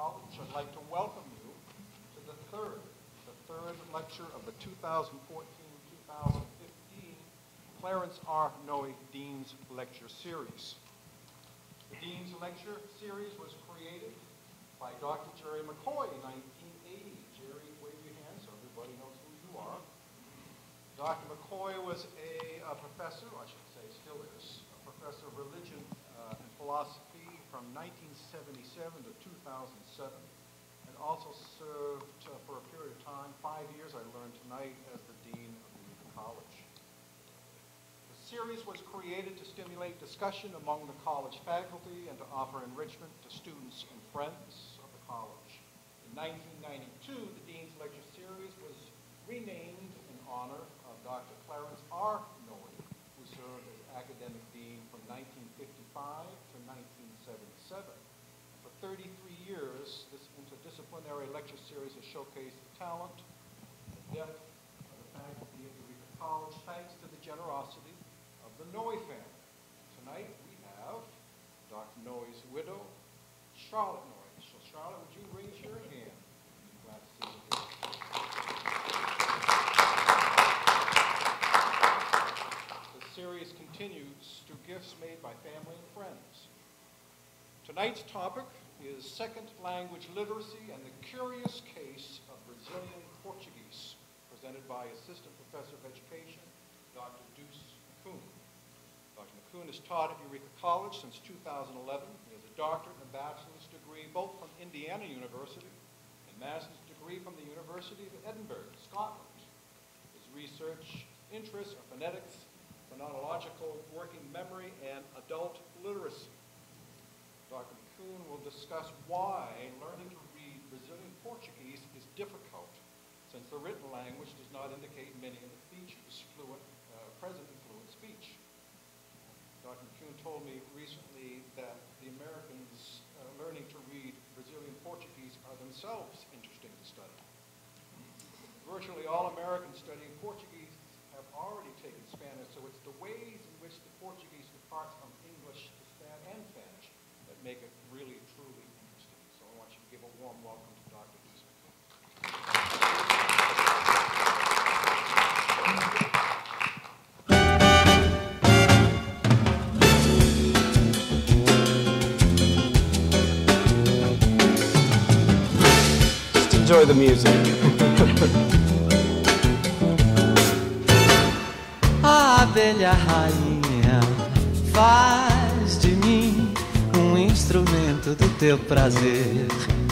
College, I'd like to welcome you to the third lecture of the 2014-2015 Clarence R. Noe Dean's Lecture Series. The Dean's Lecture Series was created by Dr. Jerry McCoy in 1980. Jerry, wave your hand so everybody knows who you are. Dr. McCoy was a professor, I should say still is, a professor of religion and philosophy from 1977 to 2007, and also served for a period of time, 5 years I learned tonight, as the Dean of the College. The series was created to stimulate discussion among the college faculty and to offer enrichment to students and friends of the college. In 1992, the Dean's Lecture Series was renamed in honor of Dr. Clarence R. Noe, who served as academic dean from 1955 to 1977. For 33 years, this interdisciplinary lecture series has showcased the talent and depth of the faculty of Eureka College, thanks to the generosity of the Noe family. Tonight we have Dr. Noe's widow, Charlotte Noe. So Charlotte, would you raise your hand? Glad to see you here. The series continues through gifts made by family and friends. Tonight's topic is second language literacy and the curious case of Brazilian Portuguese, presented by Assistant Professor of Education, Dr. Duce McCune. Dr. McCune has taught at Eureka College since 2011. He has a doctorate and a bachelor's degree both from Indiana University and master's degree from the University of Edinburgh, Scotland. His research interests are phonetics, phonological working memory, and adult literacy. Dr. McCune will discuss why learning to read Brazilian Portuguese is difficult, since the written language does not indicate many of the features present in fluent speech. Dr. McCune told me recently that the Americans learning to read Brazilian Portuguese are themselves interesting to study. Virtually all Americans studying Portuguese have already taken Spanish, so it's the ways in which the Portuguese departs from English to Spanish and Spanish that make it really, truly interesting. So I want you to give a warm welcome to Dr. Duce McCune. Just enjoy the music. A abelha rainha faz de mim instrumento do teu prazer,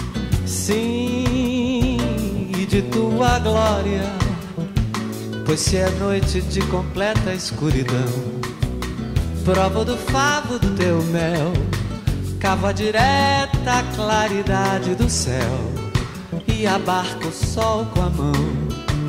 sim, e de tua glória, pois se é noite de completa escuridão, provo do favo do teu mel, cavo a direta claridade do céu e abarco o sol com a mão.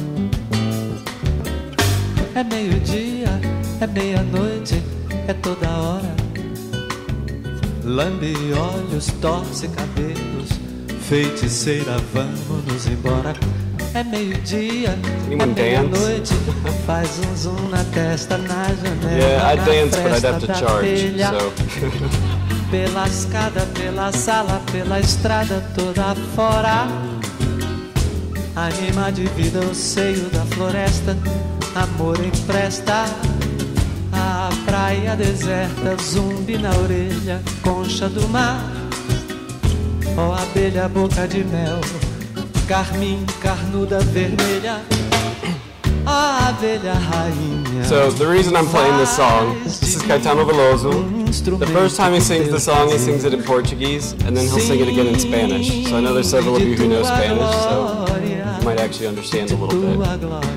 É meio-dia, é meia-noite, é toda hora. Lambe olhos, torce cabelos, feiticeira, vamos embora. É meio-dia, é meia-noite, faz um zoom na testa, na janela. Yeah, I dance, but I'd have to charge, so. Pela escada, pela sala, pela estrada toda fora. Anima de vida o seio da floresta, amor empresta. A praia deserta, zumbi na orelha, concha do mar. Ó abelha, boca de mel, carmim, carnuda vermelha. Ó abelha rainha. So the reason I'm playing this song, this is Caetano Veloso. The first time he sings the song, he sings it in Portuguese, and then he'll sing it again in Spanish. So I know there's several of you who know Spanish, so you might actually understand a little bit.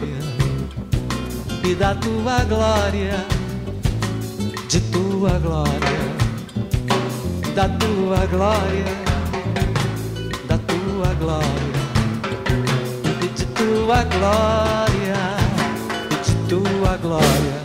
E da tua glória, de tua glória, da tua glória, da tua glória, e de tua glória, e de tua glória.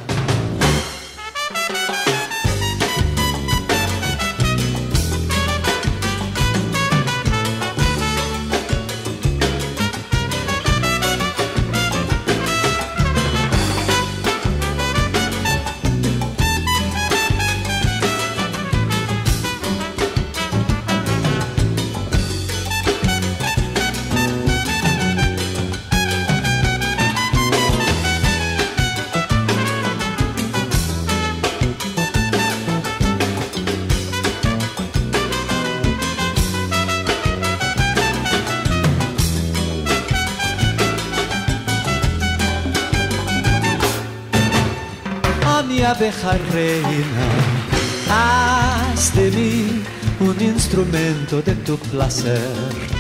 abeja reina, haz de mí un instrumento de tu placer,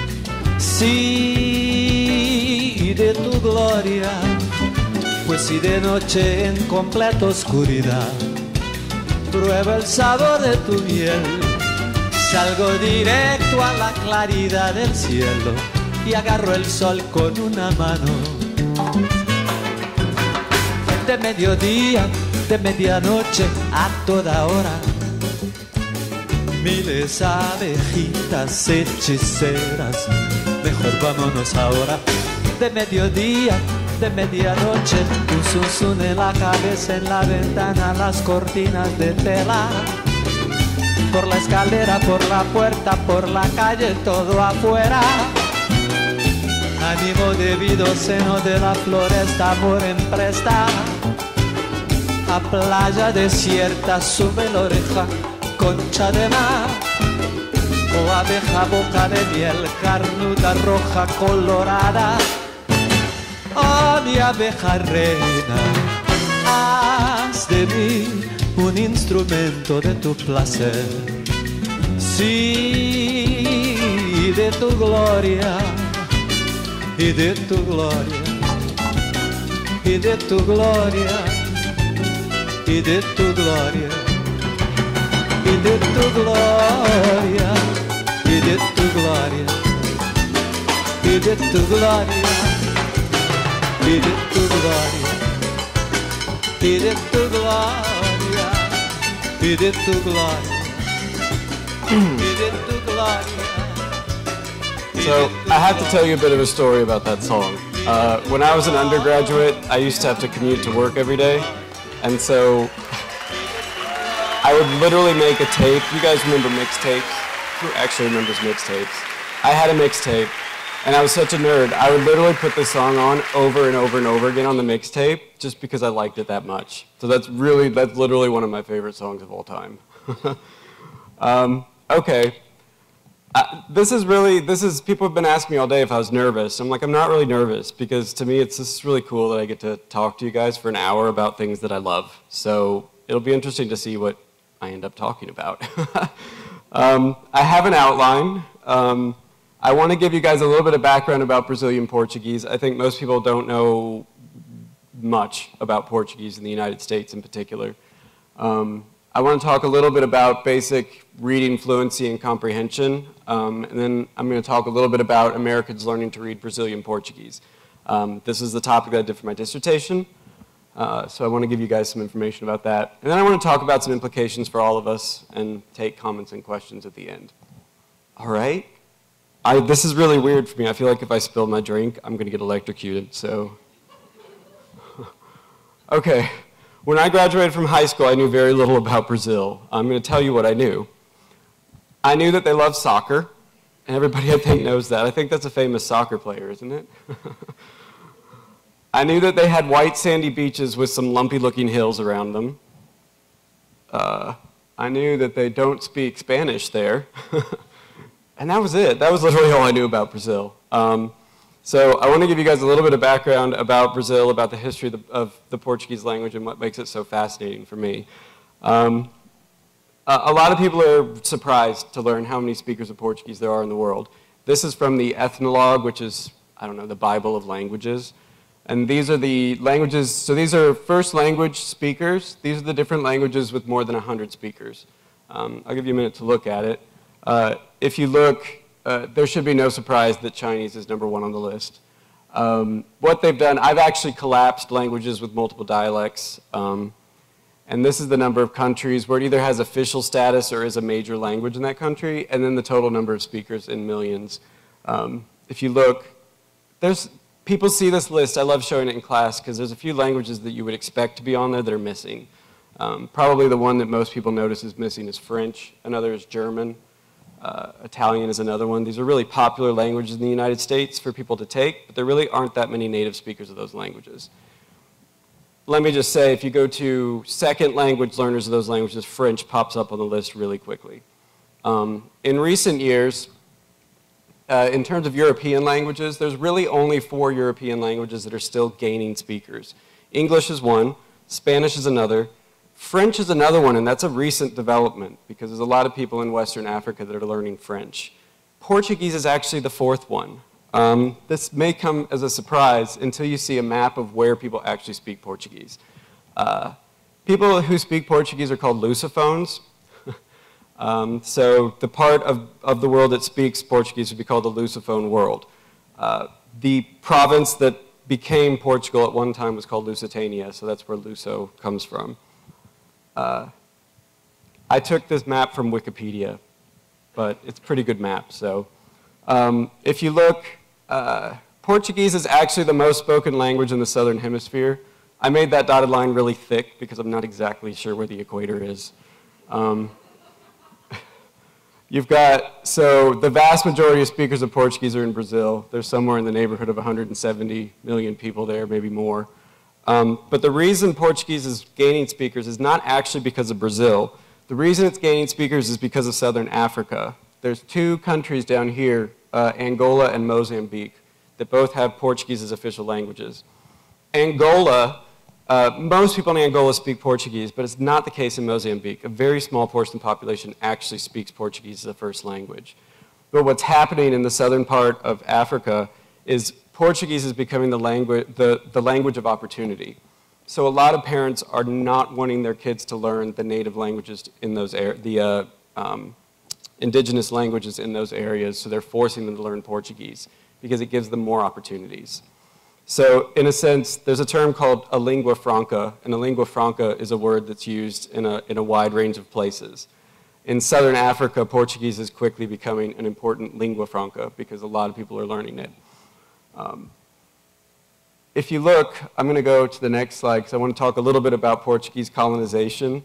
sí, y de tu gloria, pues si de noche en completa oscuridad pruebo el sabor de tu miel, salgo directo a la claridad del cielo y agarro el sol con una mano. De mediodía, de medianoche, a toda hora, miles abejitas hechiceras, mejor vámonos ahora. De mediodía, de medianoche, un zunzún en la cabeza, en la ventana, las cortinas de tela, por la escalera, por la puerta, por la calle, todo afuera. Ánimo debido, seno de la floresta, amor en presta. A playa desierta, sube la oreja, concha de mar. O abeja, boca de miel, carnuda, roja, colorada. Oh, mi abeja reina, haz de mí un instrumento de tu placer, sí, de tu gloria, y de tu gloria, y de tu gloria, y de tu gloria, y de tu gloria, y de tu gloria, y de tu gloria, y de tu gloria, y de tu gloria, y de tu gloria, y de tu gloria. So I have to tell you a bit of a story about that song. When I was an undergraduate, I used to have to commute to work every day, and so I would literally make a tape. You guys remember mixtapes? Who actually remembers mixtapes? I had a mixtape, and I was such a nerd. I would literally put this song on over and over and over again on the mixtape just because I liked it that much. So that's literally one of my favorite songs of all time. Okay. People have been asking me all day if I was nervous. I'm like, I'm not really nervous because to me it's just really cool that I get to talk to you guys for an hour about things that I love. So it'll be interesting to see what I end up talking about. I have an outline. I want to give you guys a little bit of background about Brazilian Portuguese. I think most people don't know much about Portuguese in the United States in particular. I want to talk a little bit about basic reading fluency and comprehension, and then I'm going to talk a little bit about Americans learning to read Brazilian Portuguese. This is the topic that I did for my dissertation, so I want to give you guys some information about that. And then I want to talk about some implications for all of us and take comments and questions at the end. All right? This is really weird for me. I feel like if I spill my drink, I'm going to get electrocuted, so. Okay. When I graduated from high school, I knew very little about Brazil. I'm going to tell you what I knew. I knew that they love soccer, and everybody I think knows that. I think that's a famous soccer player, isn't it? I knew that they had white sandy beaches with some lumpy-looking hills around them. I knew that they don't speak Spanish there. And that was it. That was literally all I knew about Brazil. So I want to give you guys a little bit of background about Brazil, about the history of the Portuguese language and what makes it so fascinating for me. A lot of people are surprised to learn how many speakers of Portuguese there are in the world. This is from the Ethnologue, which is, I don't know, the Bible of languages. And these are the languages, so these are first language speakers. These are the different languages with more than 100 speakers. I'll give you a minute to look at it. If you look, there should be no surprise that Chinese is #1 on the list. What they've done, I've actually collapsed languages with multiple dialects. And this is the number of countries where it either has official status or is a major language in that country, and then the total number of speakers in millions. If you look, people see this list. I love showing it in class because there's a few languages that you would expect to be on there that are missing. Probably the one that most people notice is missing is French. Another is German. Italian is another one. These are really popular languages in the United States for people to take, but there really aren't that many native speakers of those languages. Let me just say, if you go to second language learners of those languages, French pops up on the list really quickly. In recent years, in terms of European languages, there's really only 4 European languages that are still gaining speakers. English is one, Spanish is another, French is another one, and that's a recent development because there's a lot of people in Western Africa that are learning French. Portuguese is actually the fourth one. This may come as a surprise until you see a map of where people actually speak Portuguese. People who speak Portuguese are called Lusophones. So the part of the world that speaks Portuguese would be called the Lusophone world. The province that became Portugal at one time was called Lusitania, so that's where Luso comes from. I took this map from Wikipedia, but it's a pretty good map. So if you look, Portuguese is actually the most spoken language in the Southern Hemisphere. I made that dotted line really thick because I'm not exactly sure where the equator is. You've got, so the vast majority of speakers of Portuguese are in Brazil. There's somewhere in the neighborhood of 170 million people there, maybe more. But the reason Portuguese is gaining speakers is not actually because of Brazil. The reason it's gaining speakers is because of Southern Africa. There's two countries down here, Angola and Mozambique, that both have Portuguese as official languages. Angola, most people in Angola speak Portuguese, but it's not the case in Mozambique. A very small portion of the population actually speaks Portuguese as a first language. But what's happening in the southern part of Africa is Portuguese is becoming the language of opportunity. So a lot of parents are not wanting their kids to learn the native languages in those indigenous languages in those areas, so they're forcing them to learn Portuguese because it gives them more opportunities. So in a sense, there's a term called a lingua franca, and a lingua franca is a word that's used in a wide range of places. In Southern Africa, Portuguese is quickly becoming an important lingua franca because a lot of people are learning it. If you look, I'm going to go to the next slide because I want to talk a little bit about Portuguese colonization.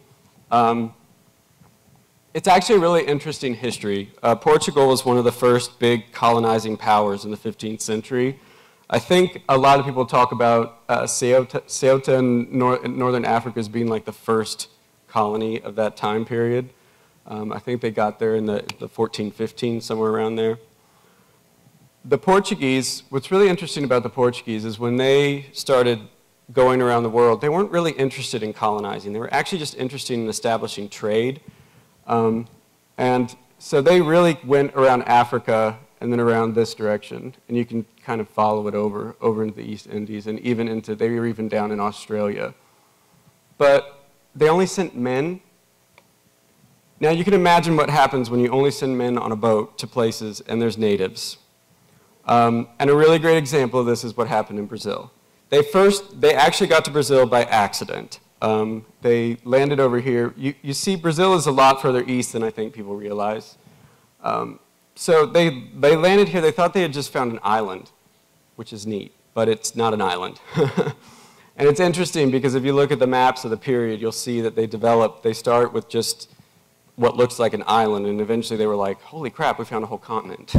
It's actually a really interesting history. Portugal was one of the first big colonizing powers in the 15th century. I think a lot of people talk about Ceuta in Northern Africa as being like the first colony of that time period. I think they got there in the 1415, somewhere around there. The Portuguese, what's really interesting about the Portuguese is when they started going around the world, they weren't really interested in colonizing. They were actually just interested in establishing trade. And so they really went around Africa and then around this direction. And you can kind of follow it over into the East Indies and even into, they were even down in Australia. But they only sent men. Now you can imagine what happens when you only send men on a boat to places and there's natives. And a really great example of this is what happened in Brazil. They actually got to Brazil by accident. They landed over here. You see, Brazil is a lot further east than I think people realize. So they landed here. They thought they had just found an island, which is neat, but it's not an island. And it's interesting because if you look at the maps of the period, you'll see that they start with just what looks like an island, and eventually they were like, holy crap, we found a whole continent.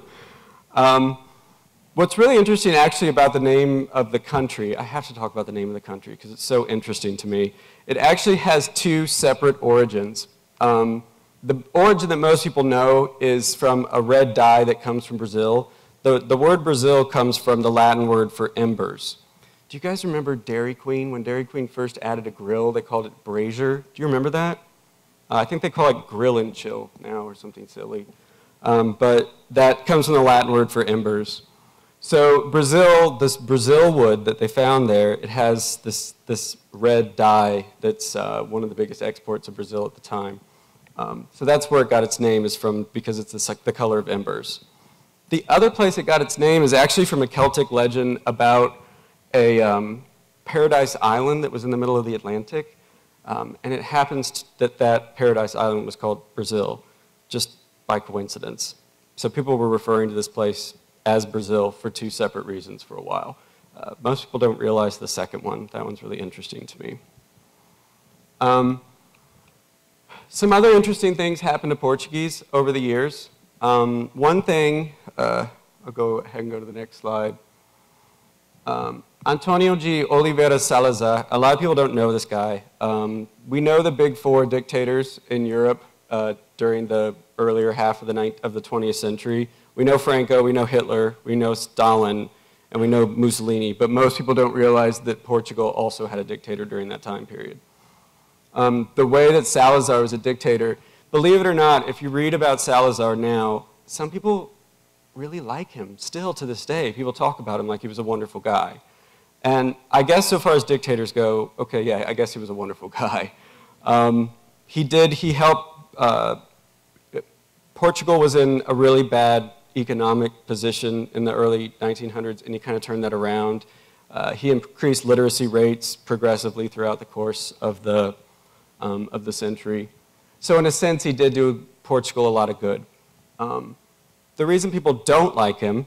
What's really interesting actually about the name of the country, I have to talk about the name of the country because it's so interesting to me. It actually has two separate origins. The origin that most people know is from a red dye that comes from Brazil. The word Brazil comes from the Latin word for embers. Do you guys remember Dairy Queen? When Dairy Queen first added a grill, they called it brazier. Do you remember that? I think they call it grill and chill now or something silly. But that comes from the Latin word for embers. So Brazil, this Brazil wood that they found there, it has this red dye that's one of the biggest exports of Brazil at the time. So that's where it got its name, is from, because it's the color of embers. The other place it got its name is actually from a Celtic legend about a paradise island that was in the middle of the Atlantic. And it happens that paradise island was called Brazil, just by coincidence. So people were referring to this place as Brazil for two separate reasons for a while. Most people don't realize the second one. That one's really interesting to me. Some other interesting things happened to Portuguese over the years. One thing, I'll go ahead and go to the next slide. Antonio de Oliveira Salazar, a lot of people don't know this guy. We know the big four dictators in Europe during the earlier half of the 20th century. We know Franco, we know Hitler, we know Stalin, and we know Mussolini, but most people don't realize that Portugal also had a dictator during that time period. The way that Salazar was a dictator, believe it or not, if you read about Salazar now, some people really like him still to this day. People talk about him like he was a wonderful guy. And I guess so far as dictators go, okay, yeah, I guess he was a wonderful guy. He helped, Portugal was in a really bad economic position in the early 1900s, and he kind of turned that around. He increased literacy rates progressively throughout the course of the century. So in a sense, he did do Portugal a lot of good. The reason people don't like him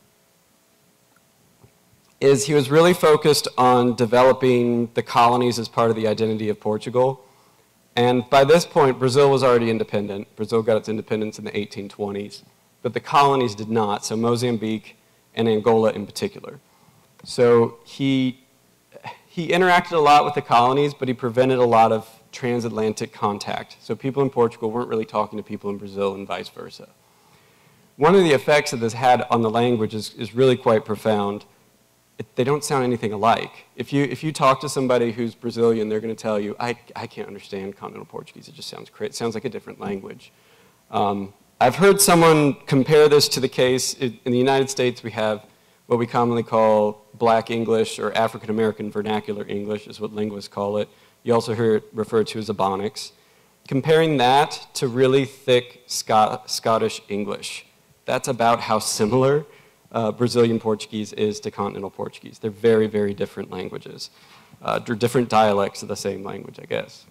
is he was really focused on developing the colonies as part of the identity of Portugal. And by this point, Brazil was already independent. Brazil got its independence in the 1820s, but the colonies did not, so Mozambique and Angola in particular. So he interacted a lot with the colonies, but he prevented a lot of transatlantic contact. So people in Portugal weren't really talking to people in Brazil and vice versa. One of the effects that this had on the language is really quite profound. They don't sound anything alike. If you talk to somebody who's Brazilian, they're going to tell you, I can't understand continental Portuguese. It just sounds crazy. It sounds like a different language. I've heard someone compare this to the case in the United States. We have what we commonly call Black English or African American vernacular English is what linguists call it. You also hear it referred to as Ebonics. Comparing that to really thick Scottish English, that's about how similar Brazilian Portuguese is to continental Portuguese. They're very, very different languages. They're different dialects of the same language, I guess.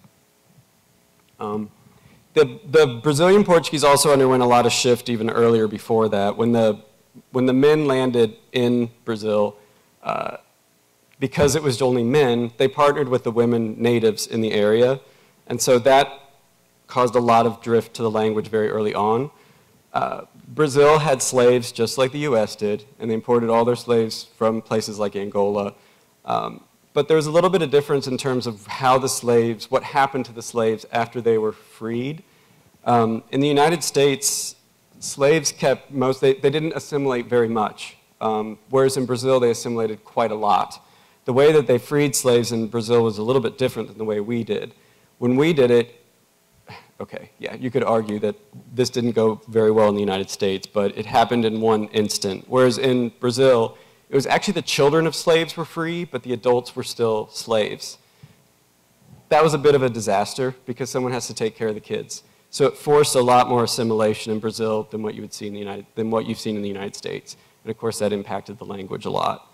The Brazilian Portuguese also underwent a lot of shift even earlier before that. When the men landed in Brazil, because it was only men, they partnered with the women natives in the area. And so that caused a lot of drift to the language very early on. Brazil had slaves just like the US did, and they imported all their slaves from places like Angola. But there was a little bit of difference in terms of how the slaves, what happened to the slaves after they were freed. In the United States, slaves kept they didn't assimilate very much, whereas in Brazil they assimilated quite a lot. The way that they freed slaves in Brazil was a little bit different than the way we did. When we did it, okay, yeah, you could argue that this didn't go very well in the United States, but it happened in one instant. Whereas in Brazil, it was actually the children of slaves were free, but the adults were still slaves. That was a bit of a disaster because someone has to take care of the kids. So it forced a lot more assimilation in Brazil than what you would see in what you've seen in the United States. And of course, that impacted the language a lot.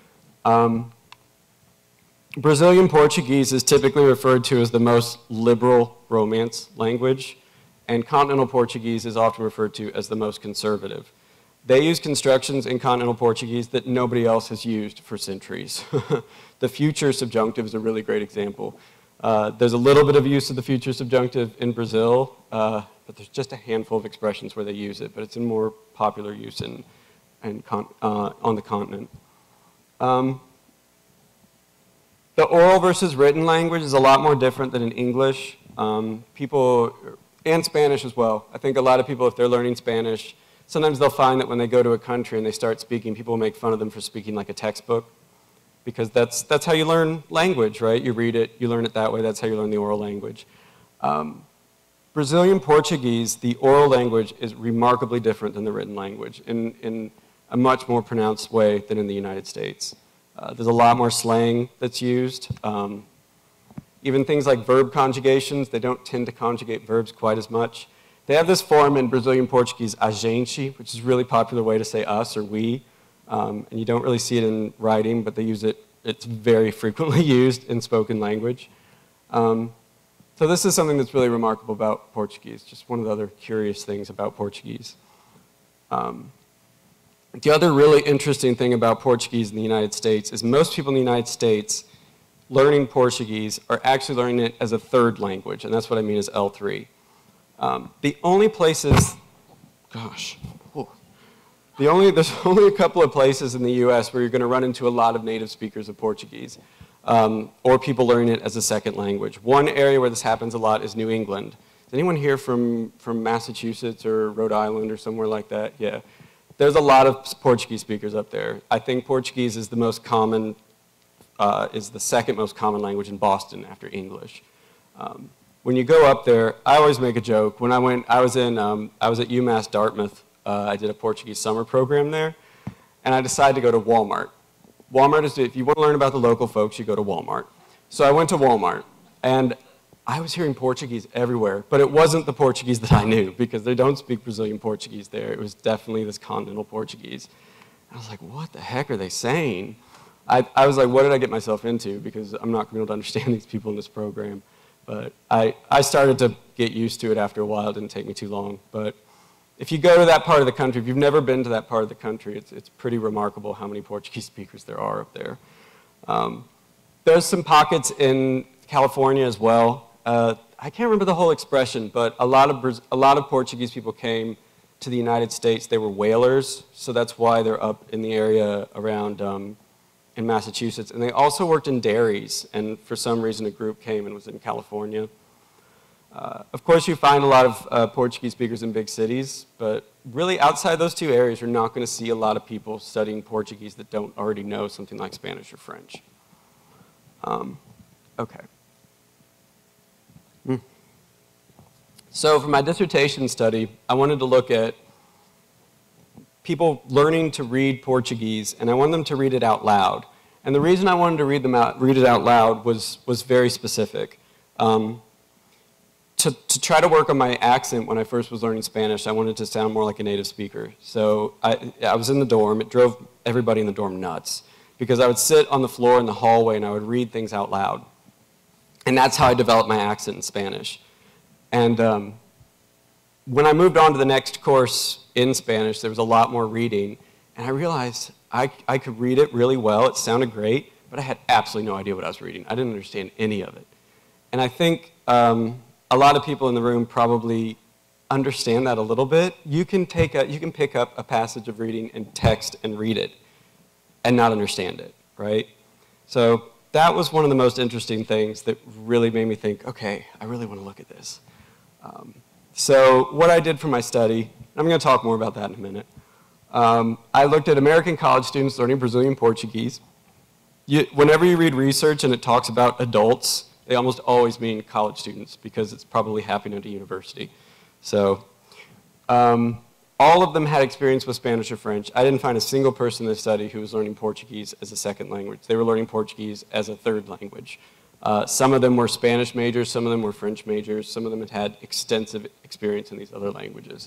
Brazilian Portuguese is typically referred to as the most liberal Romance language, and continental Portuguese is often referred to as the most conservative. They use constructions in continental Portuguese that nobody else has used for centuries. The future subjunctive is a really great example. There's a little bit of use of the future subjunctive in Brazil, but there's just a handful of expressions where they use it, but it's in more popular use on the continent. The oral versus written language is a lot more different than in English. People, and Spanish as well. I think a lot of people, if they're learning Spanish, sometimes they'll find that when they go to a country and they start speaking, people make fun of them for speaking like a textbook, because that's how you learn language, right? You read it, you learn it that way, that's how you learn the oral language. Brazilian Portuguese, the oral language is remarkably different than the written language in a much more pronounced way than in the United States. There's a lot more slang that's used. Even things like verb conjugations, they don't tend to conjugate verbs quite as much. They have this form in Brazilian Portuguese, a gente, which is a really popular way to say us or we. And you don't really see it in writing, but they use it. It's very frequently used in spoken language. So this is something that's really remarkable about Portuguese, just one of the other curious things about Portuguese. The other really interesting thing about Portuguese in the United States is most people in the United States learning Portuguese are actually learning it as a third language, and that's what I mean as L3. The only places, there's only a couple of places in the US where you're going to run into a lot of native speakers of Portuguese, or people learning it as a second language. One area where this happens a lot is New England. Is anyone here from Massachusetts or Rhode Island or somewhere like that? Yeah. There's a lot of Portuguese speakers up there. I think Portuguese is the most common, is the second most common language in Boston after English. When you go up there, I always make a joke. When I was at UMass Dartmouth. I did a Portuguese summer program there, and I decided to go to Walmart. Walmart is, if you want to learn about the local folks, you go to Walmart. So I went to Walmart, and I was hearing Portuguese everywhere, but it wasn't the Portuguese that I knew, because they don't speak Brazilian Portuguese there. It was definitely this continental Portuguese. I was like, what the heck are they saying? I was like, what did I get myself into? Because I'm not going to be able to understand these people in this program. But I started to get used to it after a while. It didn't take me too long. But if you go to that part of the country, if you've never been to that part of the country, it's pretty remarkable how many Portuguese speakers there are up there. There's some pockets in California as well. I can't remember the whole expression, but a lot of Portuguese people came to the United States. They were whalers, so that's why they're up in the area around in Massachusetts. And they also worked in dairies, and for some reason a group came and was in California. Of course, you find a lot of Portuguese speakers in big cities, but really outside those two areas, you're not going to see a lot of people studying Portuguese that don't already know something like Spanish or French. Okay. So for my dissertation study, I wanted to look at people learning to read Portuguese, and I wanted them to read it out loud. And the reason I wanted to read it out loud was very specific. To try to work on my accent when I first was learning Spanish, I wanted to sound more like a native speaker. So I was in the dorm. It drove everybody in the dorm nuts, because I would sit on the floor in the hallway and I would read things out loud. And that's how I developed my accent in Spanish. And when I moved on to the next course in Spanish, there was a lot more reading. And I realized I could read it really well. It sounded great, but I had absolutely no idea what I was reading. I didn't understand any of it. And I think a lot of people in the room probably understand that a little bit. You can pick up a passage of reading and text and read it and not understand it, right? So that was one of the most interesting things that really made me think, okay, I really want to look at this. So what I did for my study, I'm going to talk more about that in a minute. I looked at American college students learning Brazilian Portuguese. Whenever you read research and it talks about adults, they almost always mean college students, because it's probably happening at a university. So all of them had experience with Spanish or French. I didn't find a single person in this study who was learning Portuguese as a second language. They were learning Portuguese as a third language. Some of them were Spanish majors, some of them were French majors, some of them had extensive experience in these other languages.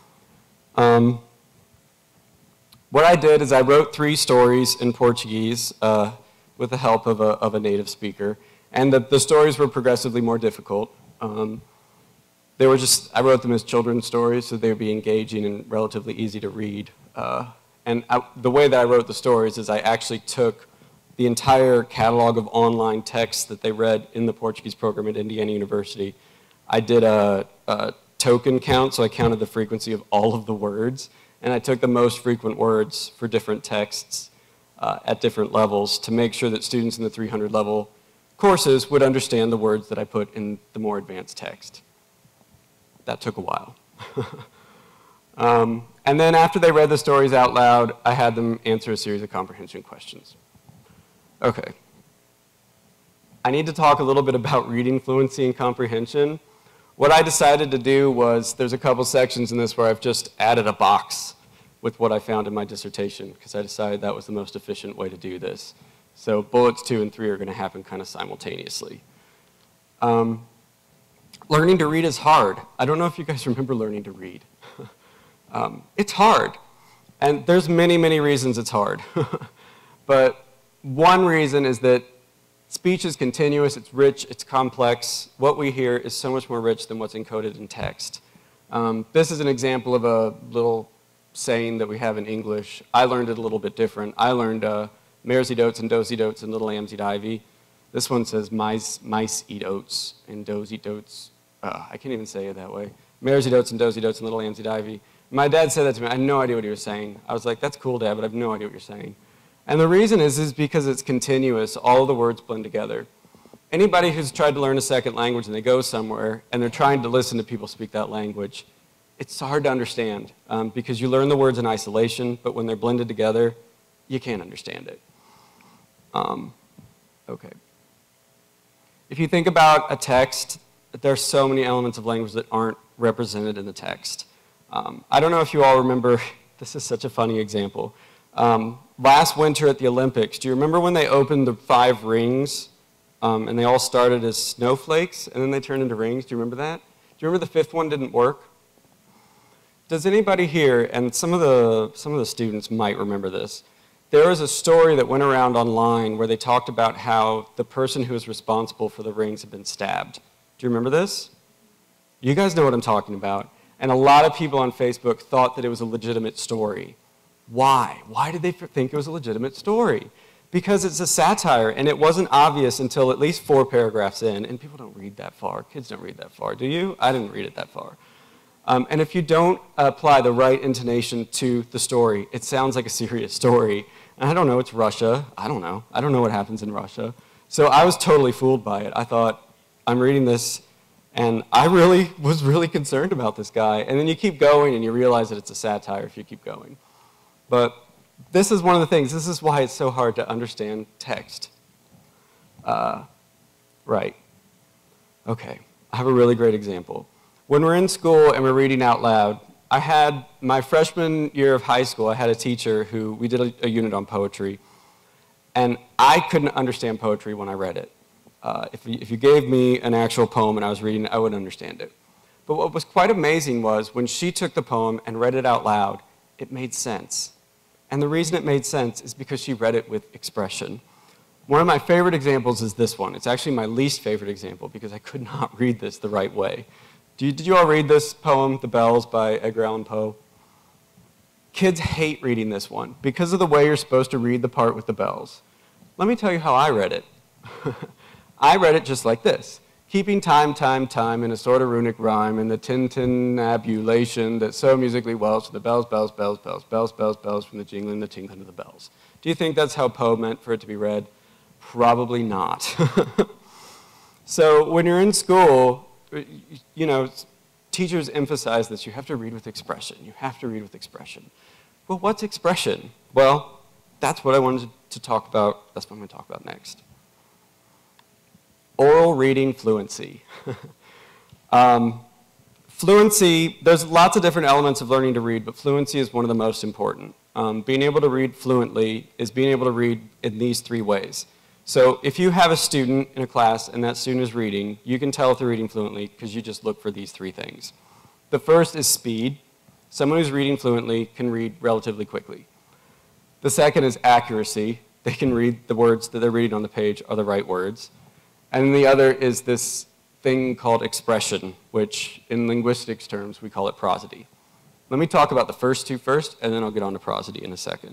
What I did is I wrote 3 stories in Portuguese with the help of a native speaker. And the stories were progressively more difficult. I wrote them as children's stories, so they would be engaging and relatively easy to read. The way that I wrote the stories is I actually took the entire catalog of online texts that they read in the Portuguese program at Indiana University. I did a token count, so I counted the frequency of all of the words, and I took the most frequent words for different texts at different levels to make sure that students in the 300 level courses would understand the words that I put in the more advanced text. That took a while. And then after they read the stories out loud, I had them answer a series of comprehension questions. Okay. I need to talk a little bit about reading fluency and comprehension. What I decided to do was, there's a couple sections in this where I've just added a box with what I found in my dissertation, because I decided that was the most efficient way to do this. So bullets 2 and 3 are going to happen kind of simultaneously. Learning to read is hard. I don't know if you guys remember learning to read. It's hard. And there's many, many reasons it's hard. But one reason is that speech is continuous, it's rich, it's complex. What we hear is so much more rich than what's encoded in text. This is an example of a little saying that we have in English. I learned it a little bit different. I learned mares eat oats and does eat oats and little lambs eat ivy. This one says mice eat oats and does eat oats. I can't even say it that way. Mares eat oats and does eat oats and little lambs eat ivy. My dad said that to me. I had no idea what he was saying. I was like, that's cool, Dad, but I have no idea what you're saying. And the reason is because it's continuous. All of the words blend together. Anybody who's tried to learn a second language and they go somewhere and they're trying to listen to people speak that language, it's hard to understand because you learn the words in isolation, but when they're blended together, you can't understand it. Okay. If you think about a text, there are so many elements of language that aren't represented in the text. I don't know if you all remember, this is such a funny example. Last winter at the Olympics, do you remember when they opened the 5 rings and they all started as snowflakes and then they turned into rings? Do you remember that? Do you remember the 5th one didn't work? Does anybody here, and some of the students might remember this, there was a story that went around online where they talked about how the person who was responsible for the rings had been stabbed. Do you remember this? You guys know what I'm talking about. And a lot of people on Facebook thought that it was a legitimate story. Why? Why did they think it was a legitimate story? Because it's a satire, and it wasn't obvious until at least 4 paragraphs in, and people don't read that far. Kids don't read that far, do you? I didn't read it that far. And if you don't apply the right intonation to the story, it sounds like a serious story. And I don't know, it's Russia. I don't know. I don't know what happens in Russia. So I was totally fooled by it. I thought, I'm reading this, and I was really concerned about this guy. And then you keep going, and you realize that it's a satire if you keep going. But this is one of the things. This is why it's so hard to understand text. Right. Okay. I have a really great example. When we're in school and we're reading out loud, I had my freshman year of high school, I had a teacher who, we did a unit on poetry, and I couldn't understand poetry when I read it. If you gave me an actual poem and I was reading it, I wouldn't understand it. But what was quite amazing was when she took the poem and read it out loud, it made sense. And the reason it made sense is because she read it with expression. One of my favorite examples is this one. It's actually my least favorite example because I could not read this the right way. Did you all read this poem, The Bells, by Edgar Allan Poe? Kids hate reading this one because of the way you're supposed to read the part with the bells. Let me tell you how I read it. I read it just like this. Keeping time, time, time in a sort of runic rhyme in the tintinnabulation that so musically wells to the bells, bells, bells, bells, bells, bells, bells from the jingling, the tinkling of the bells. Do you think that's how Poe meant for it to be read? Probably not. So when you're in school, you know, teachers emphasize this. You have to read with expression. You have to read with expression. Well, what's expression? Well, that's what I wanted to talk about. That's what I'm going to talk about next. Oral reading fluency. Fluency, there's lots of different elements of learning to read, but fluency is one of the most important. Being able to read fluently is being able to read in these 3 ways. So if you have a student in a class and that student is reading, you can tell if they're reading fluently because you just look for these 3 things. The first is speed. Someone who's reading fluently can read relatively quickly. The second is accuracy. They can read the words that they're reading on the page are the right words. And the other is this thing called expression, which in linguistics terms we call it prosody. Let me talk about the first 2 first, and then I'll get on to prosody in a second.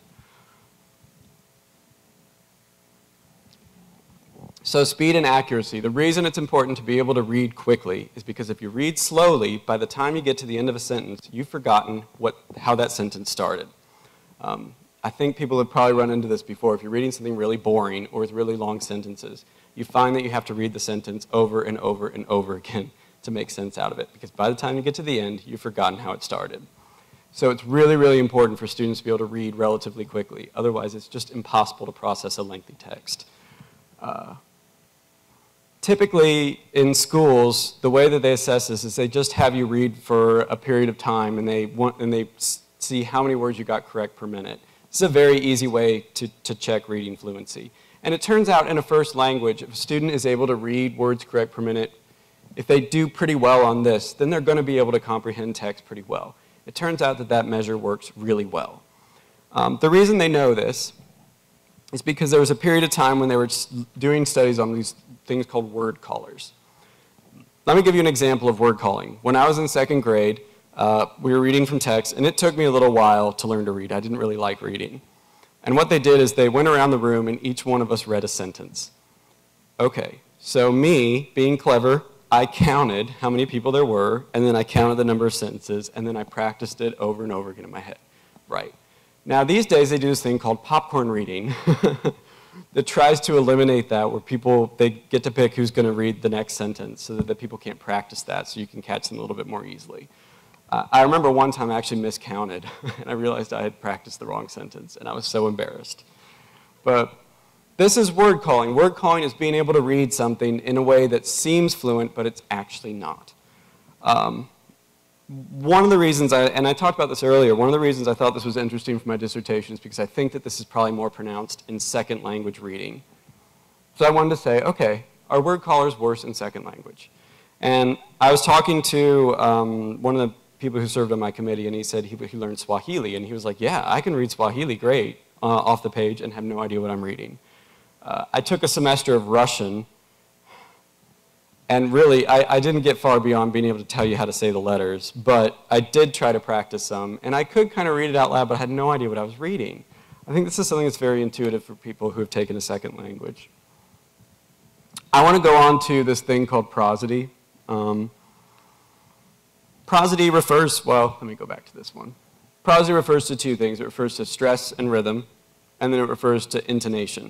So speed and accuracy. The reason it's important to be able to read quickly is because if you read slowly, by the time you get to the end of a sentence, you've forgotten how that sentence started. I think people have probably run into this before. If you're reading something really boring or with really long sentences, you find that you have to read the sentence over and over and over again to make sense out of it. Because by the time you get to the end, you've forgotten how it started. So it's really, really important for students to be able to read relatively quickly. Otherwise, it's just impossible to process a lengthy text. Typically, in schools, the way that they assess this is they just have you read for a period of time, and they see how many words you got correct per minute. This is a very easy way to check reading fluency. And it turns out in a first language, if a student is able to read words correct per minute, if they do pretty well on this, then they're going to be able to comprehend text pretty well. It turns out that that measure works really well. The reason they know this is because there was a period of time when they were doing studies on these things called word callers. Let me give you an example of word calling. When I was in 2nd grade, we were reading from text, and it took me a little while to learn to read. I didn't really like reading. And what they did is they went around the room, and each one of us read a sentence. Okay, so me, being clever, I counted how many people there were, and then I counted the number of sentences, and then I practiced it over and over again in my head. Right. Now, these days, they do this thing called popcorn reading that tries to eliminate that, where they get to pick who's going to read the next sentence so that the people can't practice that, so you can catch them a little bit more easily. I remember one time I actually miscounted, and I realized I had practiced the wrong sentence, and I was so embarrassed. But This is word calling. Word calling is being able to read something in a way that seems fluent, but it's actually not. One of the reasons, and I talked about this earlier, one of the reasons I thought this was interesting for my dissertation is because I think that this is probably more pronounced in second language reading. So I wanted to say, okay, are word callers worse in second language? And I was talking to one of the people who served on my committee, and he said he learned Swahili, and he was like, yeah, I can read Swahili great off the page and have no idea what I'm reading. I took a semester of Russian, and really, I didn't get far beyond being able to tell you how to say the letters, but I did try to practice some, and I could kind of read it out loud, but I had no idea what I was reading. I think this is something that's very intuitive for people who have taken a second language. I want to go on to this thing called prosody. Prosody refers, well, let me go back to this one. Prosody refers to two things. It refers to stress and rhythm, and then it refers to intonation.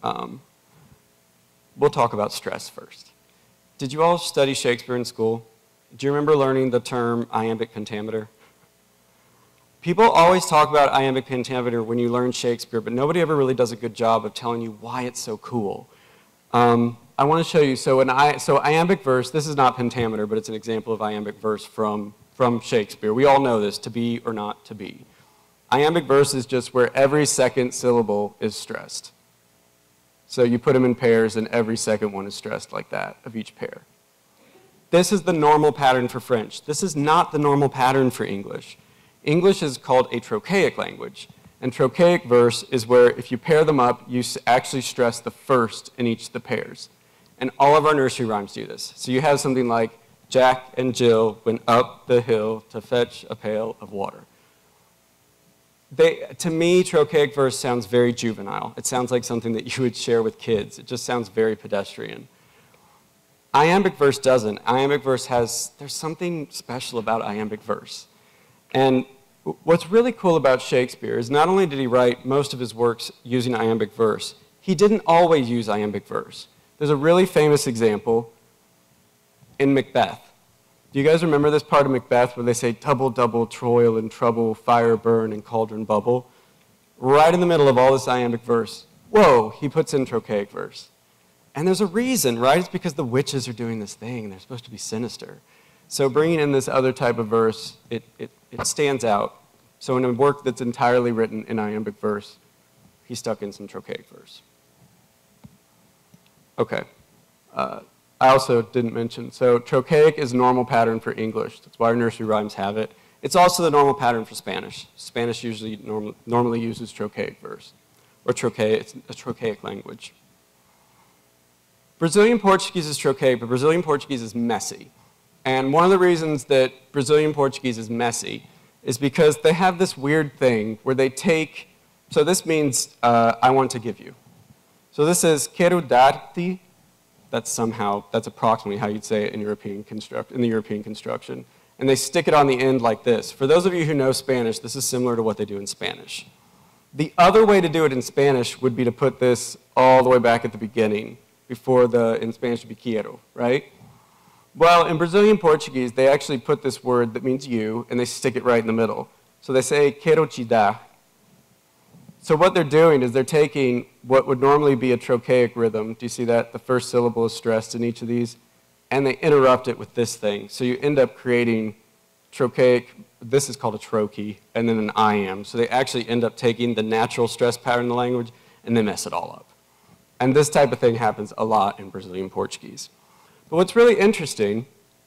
We'll talk about stress first. Did you all study Shakespeare in school? Do you remember learning the term iambic pentameter? People always talk about iambic pentameter when you learn Shakespeare, but nobody ever really does a good job of telling you why it's so cool. I want to show you, so iambic verse, this is not pentameter, but it's an example of iambic verse from Shakespeare. We all know this, to be or not to be. Iambic verse is just where every second syllable is stressed. So you put them in pairs, and every second one is stressed like that of each pair. This is the normal pattern for French. This is not the normal pattern for English. English is called a trochaic language. And trochaic verse is where if you pair them up, you actually stress the first in each of the pairs. And all of our nursery rhymes do this. So you have something like, Jack and Jill went up the hill to fetch a pail of water. To me, trochaic verse sounds very juvenile. It sounds like something that you would share with kids. It just sounds very pedestrian. Iambic verse doesn't. Iambic verse there's something special about iambic verse. And what's really cool about Shakespeare is not only did he write most of his works using iambic verse, he didn't always use iambic verse. There's a really famous example in Macbeth. Do you guys remember this part of Macbeth where they say, double, double, toil and trouble, fire burn and cauldron bubble? Right in the middle of all this iambic verse, whoa, he puts in trochaic verse. And there's a reason, right? It's because the witches are doing this thing. They're supposed to be sinister. So bringing in this other type of verse, it stands out. So in a work that's entirely written in iambic verse, he stuck in some trochaic verse. Okay. I also didn't mention, so trochaic is normal pattern for English. That's why our nursery rhymes have it. It's also the normal pattern for Spanish. Spanish usually normally uses trochaic verse, or it's a trochaic language. Brazilian Portuguese is trochaic, but Brazilian Portuguese is messy. And one of the reasons that Brazilian Portuguese is messy is because they have this weird thing where they take, so this means I want to give you. So this is quero dar-te. That's approximately how you'd say it in the European construction. And they stick it on the end like this. For those of you who know Spanish, this is similar to what they do in Spanish. The other way to do it in Spanish would be to put this all the way back at the beginning, before in Spanish would be quiero, right? Well, in Brazilian Portuguese, they actually put this word that means you, and they stick it right in the middle. So they say, quero te dar. So what they're doing is they're taking what would normally be a trochaic rhythm. Do you see that? The first syllable is stressed in each of these. And they interrupt it with this thing. So you end up creating trochaic, this is called a trochee, and then an iamb. So they actually end up taking the natural stress pattern in the language, and they mess it all up. And this type of thing happens a lot in Brazilian Portuguese. But what's really interesting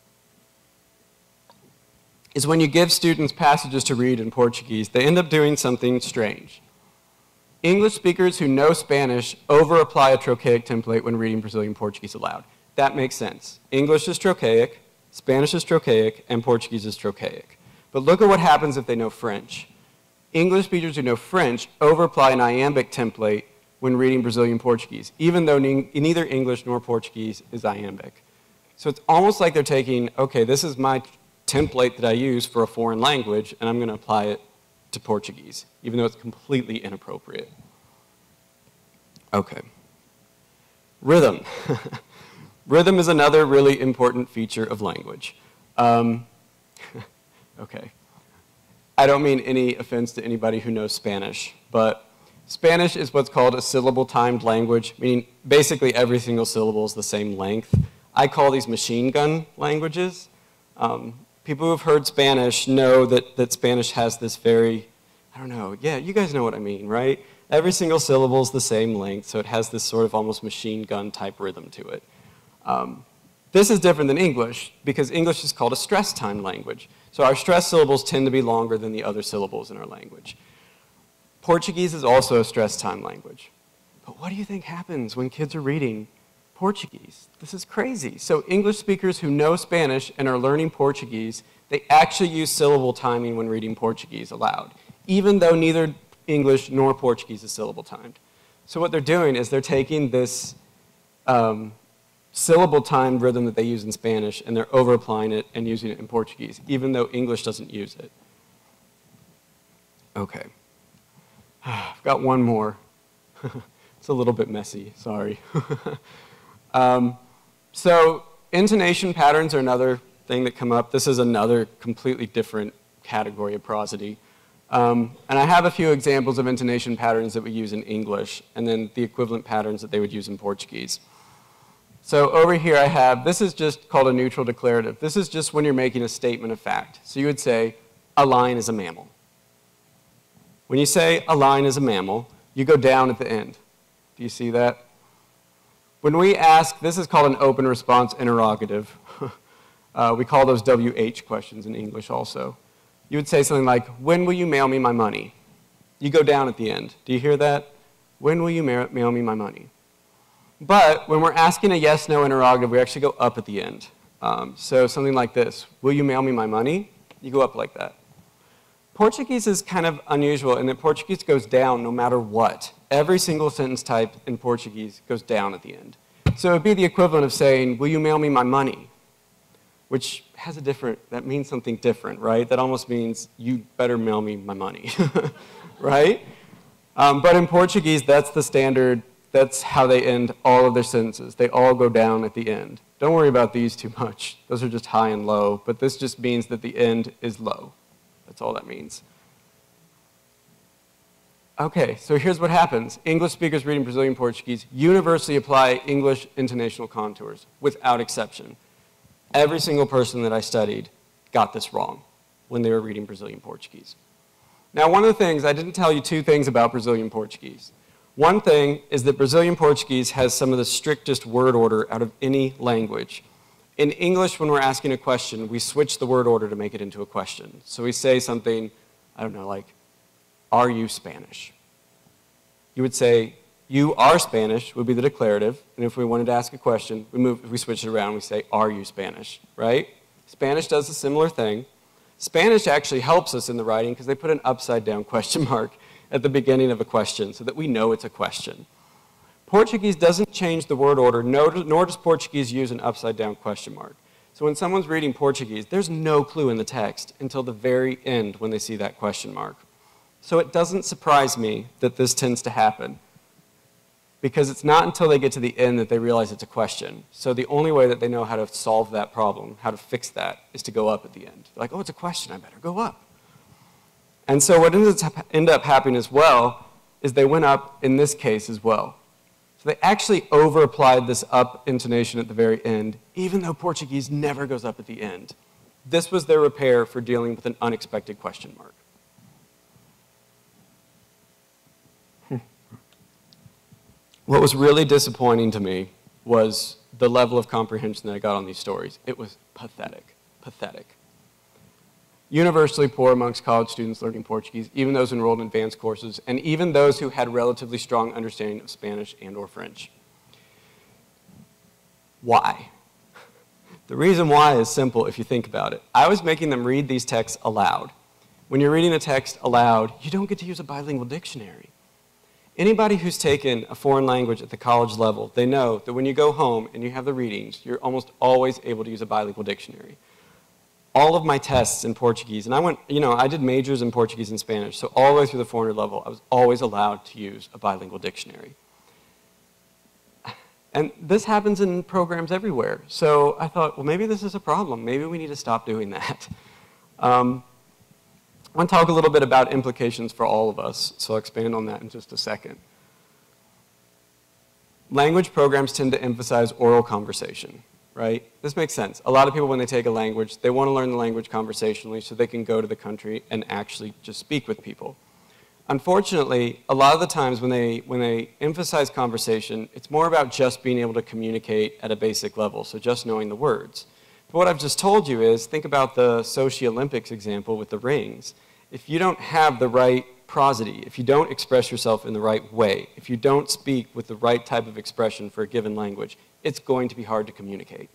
is when you give students passages to read in Portuguese, they end up doing something strange. English speakers who know Spanish over-apply a trochaic template when reading Brazilian Portuguese aloud. That makes sense. English is trochaic, Spanish is trochaic, and Portuguese is trochaic. But look at what happens if they know French. English speakers who know French over-apply an iambic template when reading Brazilian Portuguese, even though neither English nor Portuguese is iambic. So it's almost like they're taking, okay, this is my template that I use for a foreign language, and I'm going to apply it to Portuguese, even though it's completely inappropriate. Okay. Rhythm. Rhythm is another really important feature of language. Okay. I don't mean any offense to anybody who knows Spanish, but Spanish is what's called a syllable-timed language, meaning basically every single syllable is the same length. I call these machine gun languages. People who have heard Spanish know that Spanish has this very, I don't know, yeah, you guys know what I mean, right? Every single syllable is the same length, so it has this sort of almost machine gun type rhythm to it. This is different than English because English is called a stress-timed language. So our stress syllables tend to be longer than the other syllables in our language. Portuguese is also a stress-timed language. But what do you think happens when kids are reading Portuguese? This is crazy. So English speakers who know Spanish and are learning Portuguese, they actually use syllable timing when reading Portuguese aloud, even though neither English nor Portuguese is syllable timed. So what they're doing is they're taking this syllable timed rhythm that they use in Spanish and they're over applying it and using it in Portuguese, even though English doesn't use it. Okay. I've got one more. It's a little bit messy, sorry. So intonation patterns are another thing that come up. This is another completely different category of prosody. And I have a few examples of intonation patterns that we use in English, and then the equivalent patterns that they would use in Portuguese. So over here I have, this is just called a neutral declarative. This is just when you're making a statement of fact. So you would say, a lion is a mammal. When you say a lion is a mammal, you go down at the end. Do you see that? When we ask, this is called an open response interrogative. We call those WH questions in English also. You would say something like, when will you mail me my money? You go down at the end. Do you hear that? When will you mail me my money? But when we're asking a yes-no interrogative, we actually go up at the end. So something like this, will you mail me my money? You go up like that. Portuguese is kind of unusual in that Portuguese goes down no matter what. Every single sentence type in Portuguese goes down at the end. So it would be the equivalent of saying, will you mail me my money? Which has a different, that means something different, right? That almost means you better mail me my money, right? But in Portuguese, that's the standard, that's how they end all of their sentences. They all go down at the end. Don't worry about these too much. Those are just high and low, but this just means that the end is low. That's all that means. Okay, so here's what happens. English speakers reading Brazilian Portuguese universally apply English intonational contours without exception. Every single person that I studied got this wrong when they were reading Brazilian Portuguese. Now, one of the things, I didn't tell you two things about Brazilian Portuguese. One thing is that Brazilian Portuguese has some of the strictest word order out of any language. In English, when we're asking a question, we switch the word order to make it into a question. So we say something, I don't know, like, are you Spanish? You would say, you are Spanish would be the declarative, and if we wanted to ask a question, we switch it around, we say, are you Spanish, right? Spanish does a similar thing. Spanish actually helps us in the writing because they put an upside down question mark at the beginning of a question so that we know it's a question. Portuguese doesn't change the word order, nor does Portuguese use an upside down question mark. So when someone's reading Portuguese, there's no clue in the text until the very end when they see that question mark. So it doesn't surprise me that this tends to happen because it's not until they get to the end that they realize it's a question. So the only way that they know how to solve that problem, how to fix that, is to go up at the end. Like, oh, it's a question, I better go up. And so what ended up happening as well is they went up in this case as well. So they actually over-applied this up intonation at the very end, even though Portuguese never goes up at the end. This was their repair for dealing with an unexpected question mark. What was really disappointing to me was the level of comprehension that I got on these stories. It was pathetic, pathetic. Universally poor amongst college students learning Portuguese, even those enrolled in advanced courses, and even those who had relatively strong understanding of Spanish and or French. Why? The reason why is simple if you think about it. I was making them read these texts aloud. When you're reading a text aloud, you don't get to use a bilingual dictionary. Anybody who's taken a foreign language at the college level, they know that when you go home and you have the readings, you're almost always able to use a bilingual dictionary. All of my tests in Portuguese, and I did majors in Portuguese and Spanish, so all the way through the 400 level, I was always allowed to use a bilingual dictionary. And this happens in programs everywhere. So I thought, well, maybe this is a problem. Maybe we need to stop doing that. I want to talk a little bit about implications for all of us, so I'll expand on that in just a second. Language programs tend to emphasize oral conversation, right? This makes sense. A lot of people, when they take a language, they want to learn the language conversationally so they can go to the country and actually just speak with people. Unfortunately, a lot of the times when they emphasize conversation, it's more about just being able to communicate at a basic level, so just knowing the words. But what I've just told you is, think about the Sochi Olympics example with the rings. If you don't have the right prosody, if you don't express yourself in the right way, if you don't speak with the right type of expression for a given language, it's going to be hard to communicate.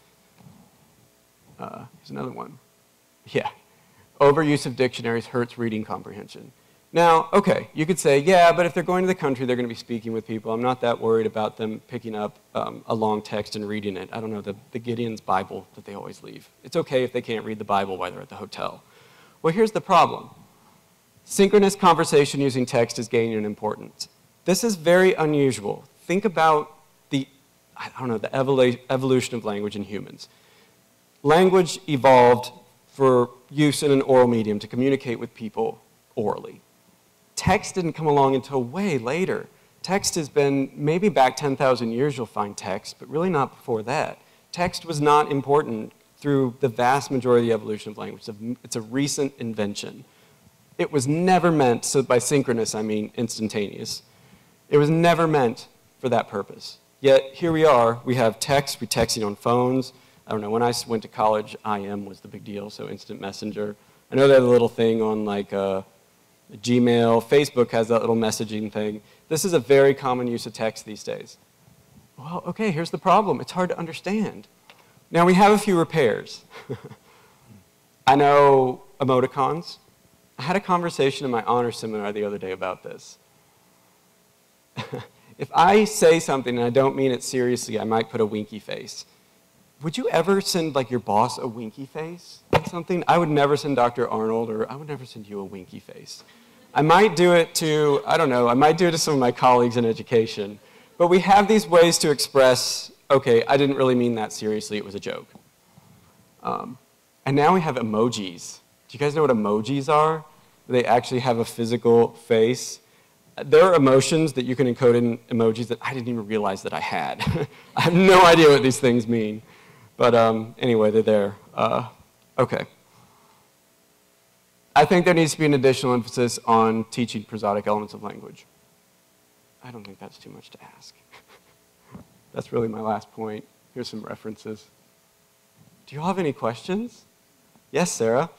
Here's another one. Yeah, overuse of dictionaries hurts reading comprehension. Now, okay, you could say, yeah, but if they're going to the country, they're going to be speaking with people. I'm not that worried about them picking up a long text and reading it. I don't know, the Gideon's Bible that they always leave. It's okay if they can't read the Bible while they're at the hotel. Well, here's the problem. Synchronous conversation using text is gaining in importance. This is very unusual. Think about the evolution of language in humans. Language evolved for use in an oral medium to communicate with people orally. Text didn't come along until way later. Text has been, maybe back 10,000 years you'll find text, but really not before that. Text was not important through the vast majority of the evolution of language. It's a recent invention. It was never meant, so by synchronous I mean instantaneous. It was never meant for that purpose. Yet here we are, we have text, we're texting on phones. I don't know, when I went to college, IM was the big deal, so instant messenger. I know they have a little thing on like Gmail, Facebook has that little messaging thing. This is a very common use of text these days. Well, okay, here's the problem. It's hard to understand. Now we have a few repairs. I know emoticons. I had a conversation in my honors seminar the other day about this. If I say something and I don't mean it seriously, I might put a winky face. Would you ever send like your boss a winky face on something? I would never send Dr. Arnold, or I would never send you a winky face. I might do it to, I don't know, I might do it to some of my colleagues in education. But we have these ways to express, okay, I didn't really mean that seriously, it was a joke. And now we have emojis. Do you guys know what emojis are? They actually have a physical face. There are emotions that you can encode in emojis that I didn't even realize that I had. I have no idea what these things mean. But anyway, they're there. Okay. I think there needs to be an additional emphasis on teaching prosodic elements of language. I don't think that's too much to ask. That's really my last point. Here's some references. Do you all have any questions? Yes, Sarah?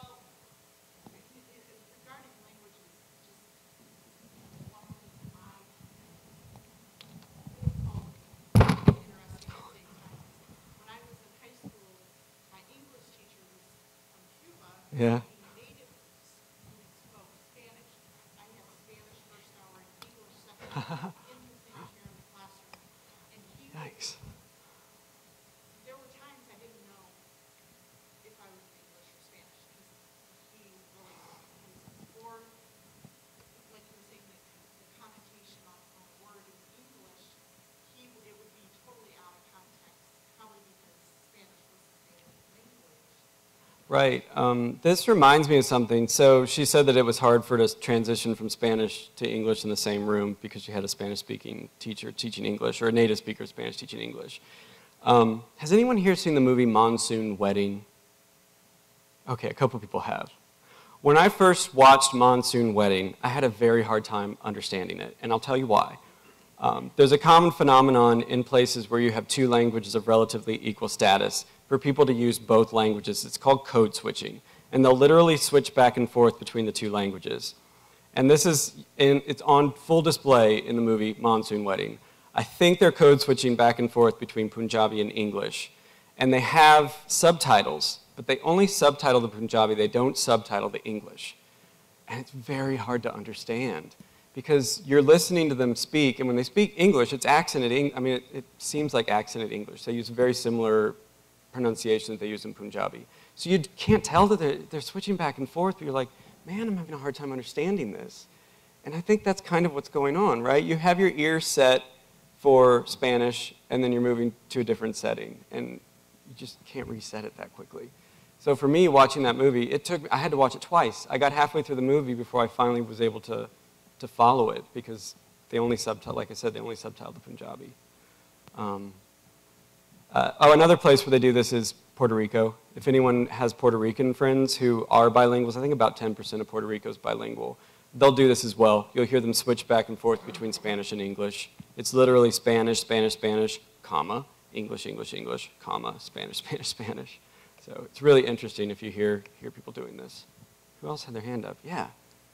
Yeah. Native spoke Spanish. I had Spanish first hour and English second hour in the same chair in the classroom. And he Yikes. there were times I didn't know if I was English or Spanish because he really was. Or, like you were saying, the connotation on a word in English, it would be totally out of context, probably because Spanish was his native language. Right. This reminds me of something. So she said that it was hard for her to transition from Spanish to English in the same room because she had a Spanish-speaking teacher teaching English, or a native speaker of Spanish teaching English. Has anyone here seen the movie Monsoon Wedding? Okay, a couple people have. When I first watched Monsoon Wedding, I had a very hard time understanding it, and I'll tell you why. There's a common phenomenon in places where you have two languages of relatively equal status for people to use both languages. It's called code switching. And they'll literally switch back and forth between the two languages. And it's on full display in the movie Monsoon Wedding. I think they're code switching back and forth between Punjabi and English. And they have subtitles, but they only subtitle the Punjabi, they don't subtitle the English. And it's very hard to understand because you're listening to them speak, and when they speak English, it's accented English. I mean, it seems like accented English. They use very similar pronunciation that they use in Punjabi. So you can't tell that they're switching back and forth, but you're like, man, I'm having a hard time understanding this. And I think that's kind of what's going on, right? You have your ear set for Spanish, and then you're moving to a different setting, and you just can't reset it that quickly. So for me, watching that movie, I had to watch it twice. I got halfway through the movie before I finally was able to follow it, because they only subtitled, like I said, they only subtitled the Punjabi. Another place where they do this is Puerto Rico. If anyone has Puerto Rican friends who are bilinguals, I think about 10% of Puerto Rico is bilingual. They'll do this as well. You'll hear them switch back and forth between Spanish and English. It's literally Spanish, Spanish, Spanish, comma, English, English, English, comma, Spanish, Spanish, Spanish. So it's really interesting if you hear people doing this. Who else had their hand up? Yeah.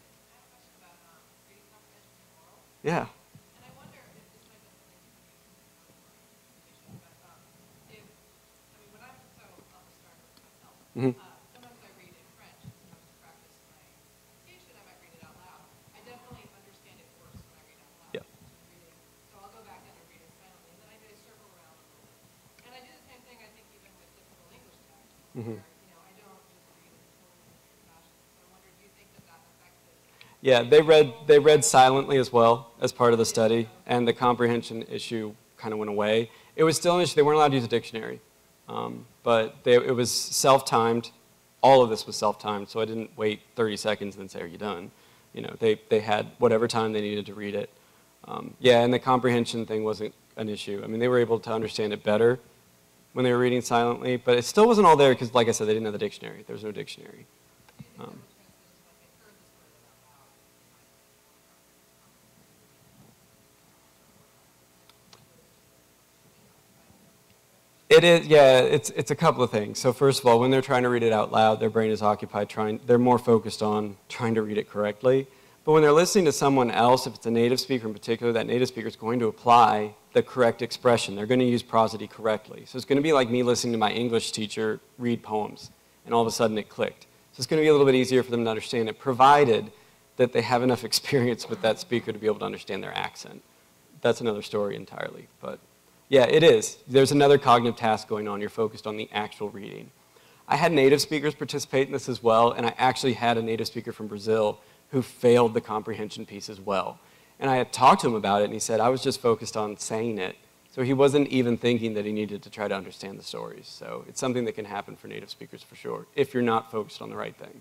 Yeah. And I wonder if this might be something you can when I'm, so I'll just start with myself. Mm-hmm. Sometimes I read in French, sometimes to practice my pronunciation, I might read it out loud. I definitely understand it worse when I read out loud. Yeah. So I'll go back in and read it silently, and then I do a circle around a little bit. And I do the same thing, I think, even with typical English text, Mm-hmm. where, I don't just read in totally linear fashion. So I wonder, do you think that that affected? Yeah, they read silently as well as part of the study, and the comprehension issue kind of went away. It was still an issue. They weren't allowed to use a dictionary, but it was self-timed. All of this was self-timed, so I didn't wait 30 seconds and then say, "Are you done?" They had whatever time they needed to read it. Yeah, and the comprehension thing wasn't an issue. I mean, they were able to understand it better when they were reading silently, but it still wasn't all there because, like I said, they didn't have the dictionary. There was no dictionary. It is, yeah, it's a couple of things. So first of all, when they're trying to read it out loud, their brain is occupied they're more focused on trying to read it correctly. But when they're listening to someone else, if it's a native speaker in particular, that native speaker is going to apply the correct expression. They're going to use prosody correctly. So it's going to be like me listening to my English teacher read poems, and all of a sudden it clicked. So it's going to be a little bit easier for them to understand it, provided that they have enough experience with that speaker to be able to understand their accent. That's another story entirely, but yeah, it is. There's another cognitive task going on. You're focused on the actual reading. I had native speakers participate in this as well, and I actually had a native speaker from Brazil who failed the comprehension piece as well. And I had talked to him about it, and he said, I was just focused on saying it. So he wasn't even thinking that he needed to try to understand the stories. So it's something that can happen for native speakers for sure, if you're not focused on the right thing.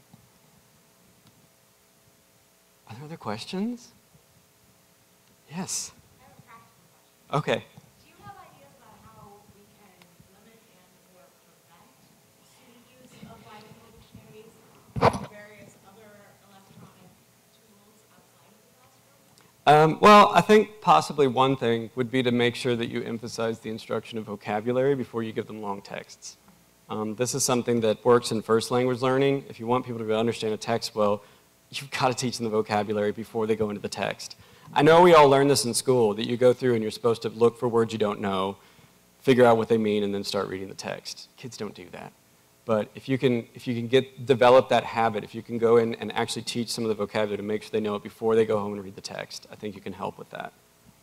Are there other questions? Yes. I have a practical question. Okay. Do you have ideas about how we can limit and or prevent student use of bilingual dictionaries and various other electronic tools outside of the classroom? Well, I think possibly one thing would be to make sure that you emphasize the instruction of vocabulary before you give them long texts. This is something that works in first language learning. If you want people to be able to understand a text well, you've got to teach them the vocabulary before they go into the text. I know we all learn this in school, that you go through and you're supposed to look for words you don't know, figure out what they mean, and then start reading the text. Kids don't do that. But if you can develop that habit, if you can go in and actually teach some of the vocabulary to make sure they know it before they go home and read the text, I think you can help with that.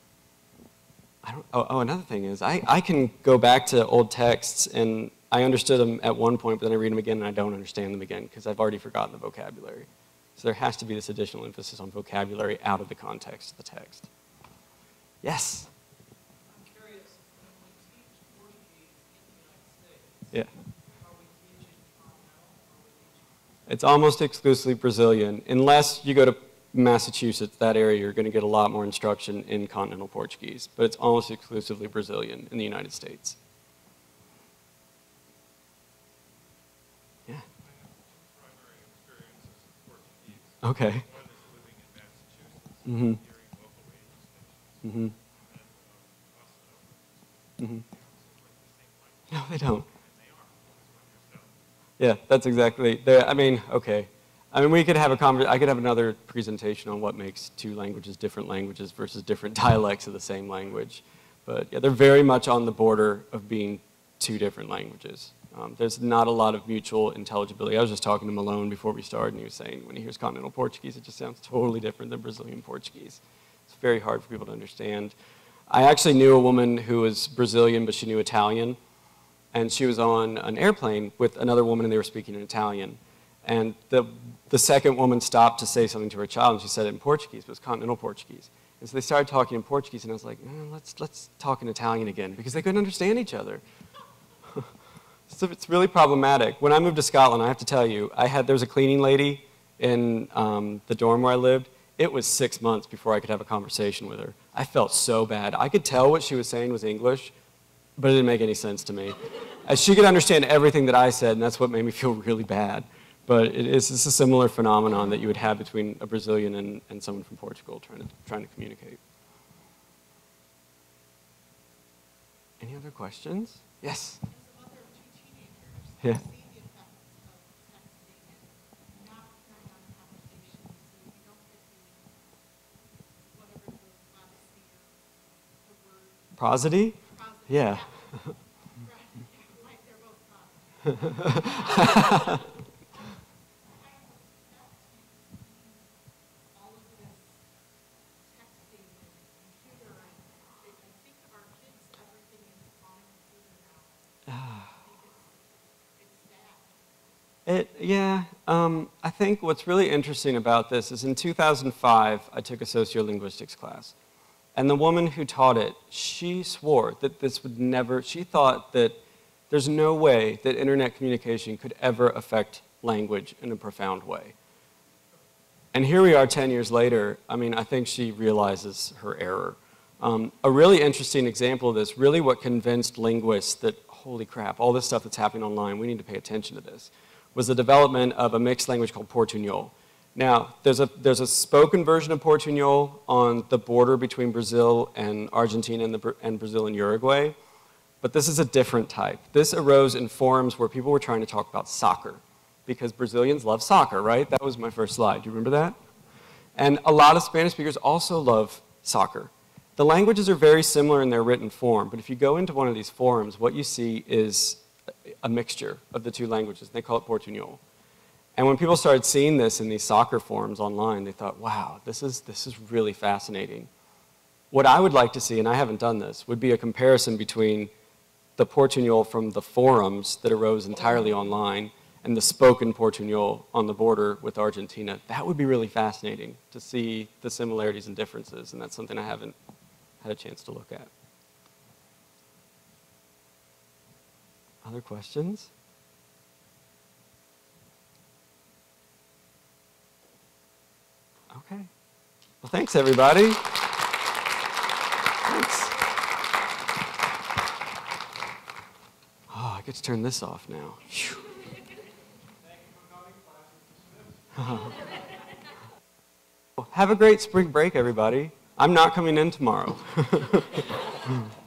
Another thing is, I can go back to old texts, and I understood them at one point, but then I read them again and I don't understand them again because I've already forgotten the vocabulary. So there has to be this additional emphasis on vocabulary out of the context of the text. Yes? I'm curious, when we teach Portuguese in the United States, Yeah. are we teaching continental or are we teaching? It's almost exclusively Brazilian. Unless you go to Massachusetts, that area, you're going to get a lot more instruction in continental Portuguese. But it's almost exclusively Brazilian in the United States. Yeah. I have two primary experiences of Portuguese. Okay. One is living in Massachusetts, Mm-hmm. hearing local radio stations, Mm-hmm. and also, Mm-hmm. they don't seem like the same language, No, they don't. and they are, because when you're selling. Yeah, that's exactly. I mean, okay. I mean, we could have I could have another presentation on what makes two languages different languages versus different dialects of the same language. But yeah, they're very much on the border of being two different languages. There's not a lot of mutual intelligibility. I was just talking to Malone before we started, and he was saying when he hears continental Portuguese, it just sounds totally different than Brazilian Portuguese. It's very hard for people to understand. I actually knew a woman who was Brazilian, but she knew Italian. And she was on an airplane with another woman, and they were speaking in Italian. And the second woman stopped to say something to her child, and she said it in Portuguese, but it was continental Portuguese. And so they started talking in Portuguese, and I was like, let's talk in Italian again, because they couldn't understand each other. So it's really problematic. When I moved to Scotland, I have to tell you, there was a cleaning lady in the dorm where I lived. It was 6 months before I could have a conversation with her. I felt so bad. I could tell what she was saying was English, but it didn't make any sense to me. She could understand everything that I said, and that's what made me feel really bad. But it's a similar phenomenon that you would have between a Brazilian and someone from Portugal trying to communicate. Any other questions? Yes? As a mother of two teenagers, Yeah. I see the effects of texting and not carrying on conversations, so you don't get the, whatever the modesty or the word. Prosody? Prosody. Yeah. Right, like they're both prosody. All of this texting and computer, and I think of our kids, everything is on a computer now. I think it's sad. I think what's really interesting about this is in 2005, I took a sociolinguistics class. And the woman who taught it, she swore that this would never, she thought that there's no way that internet communication could ever affect language in a profound way. And here we are 10 years later. I mean, I think she realizes her error. A really interesting example of this, really what convinced linguists that, holy crap, all this stuff that's happening online, we need to pay attention to this, was the development of a mixed language called Portuñol. Now, there's a spoken version of Portuñol on the border between Brazil and Argentina and Brazil and Uruguay, but this is a different type. This arose in forums where people were trying to talk about soccer, because Brazilians love soccer, right? That was my first slide. Do you remember that? And a lot of Spanish speakers also love soccer. The languages are very similar in their written form, but if you go into one of these forums, what you see is a mixture of the two languages. They call it Portuñol. And when people started seeing this in these soccer forums online, they thought, wow, this is really fascinating. What I would like to see, and I haven't done this, would be a comparison between the Portuñol from the forums that arose entirely online and the spoken Portuñol on the border with Argentina. That would be really fascinating to see the similarities and differences, and that's something I haven't had a chance to look at. Other questions? Okay. Well, thanks, everybody. Thanks. Oh, I get to turn this off now. Phew. Have a great spring break, everybody. I'm not coming in tomorrow.